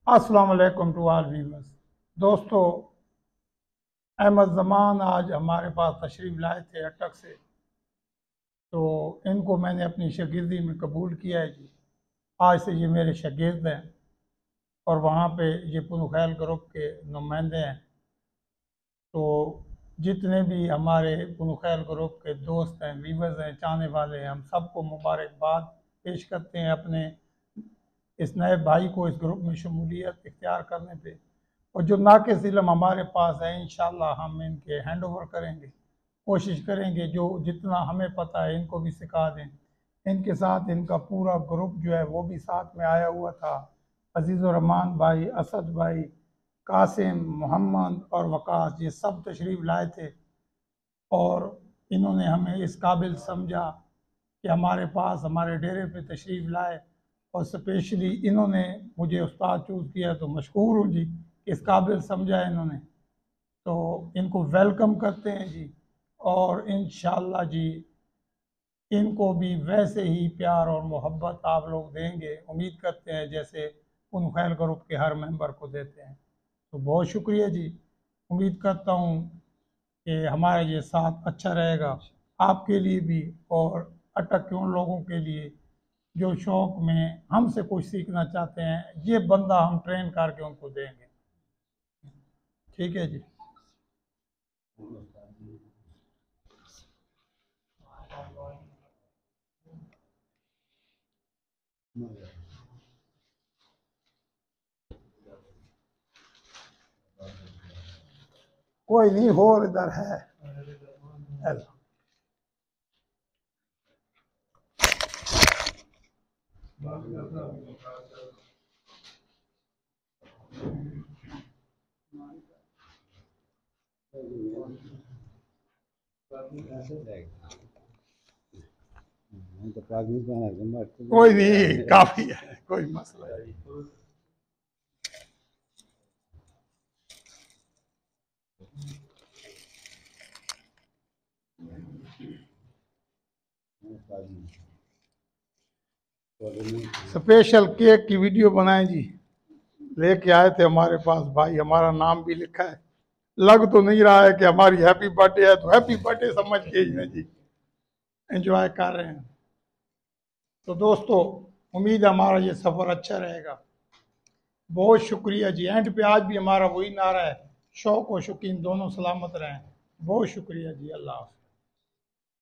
अस्सलाम वालेकुम to all viewers. दोस्तों, अहमद जमान आज हमारे पास तशरीफ़ लाए थे अटक से, तो इनको मैंने अपनी शागिर्दी में कबूल किया है जी। आज से ये मेरे शागिर्द हैं और वहाँ पे ये पुनो खैल ग्रुप के नुमाइंदे हैं। तो जितने भी हमारे पुनो खैल ग्रुप के दोस्त हैं, व्यूअर्स हैं, चाहने वाले हैं, हम सबको मुबारकबाद पेश करते हैं अपने इस नए भाई को इस ग्रुप में शमूलियत इख्तियार करने पे। और जो नाक़िस इल्म हमारे पास है, इंशाल्लाह हम इनके हैंड ओवर करेंगे, कोशिश करेंगे जो जितना हमें पता है इनको भी सिखा दें। इनके साथ इनका पूरा ग्रुप जो है वो भी साथ में आया हुआ था। अजीज़ुर्रहमान भाई, असद भाई, कासिम, मोहम्मद और वकास, ये सब तशरीफ़ लाए थे और इन्होंने हमें इस काबिल समझा कि हमारे पास हमारे डेरे पे तशरीफ़ लाए और स्पेशली इन्होंने मुझे उस्ताद चूज़ किया, तो मशकूर हूँ जी, इस काबिल समझा इन्होंने। तो इनको वेलकम करते हैं जी और इंशाअल्लाह जी इनको भी वैसे ही प्यार और मोहब्बत आप लोग देंगे, उम्मीद करते हैं जैसे उन खैर ग्रुप के हर मेंबर को देते हैं। तो बहुत शुक्रिया जी। उम्मीद करता हूँ कि हमारा ये साथ अच्छा रहेगा आपके लिए भी और अटक के उन लोगों के लिए जो शौक़ में हमसे कुछ सीखना चाहते हैं। ये बंदा हम ट्रेन करके उनको देंगे। ठीक है जी। कोई नहीं, और इधर है। हेलो। कोई नहीं, काफी है, कोई मसला नहीं। स्पेशल केक की वीडियो बनाए जी, लेके आए थे हमारे पास भाई, हमारा नाम भी लिखा है। लग तो नहीं रहा है कि हमारी हैप्पी बर्थडे है, तो हैप्पी बर्थडे समझ के ही जी एंजॉय कर रहे हैं। तो दोस्तों, उम्मीद है हमारा ये सफ़र अच्छा रहेगा। बहुत शुक्रिया जी। एंड पे आज भी हमारा वही नारा है, शौक और शौकीन दोनों सलामत रहें। बहुत शुक्रिया जी। अल्लाह हाफ़िज़।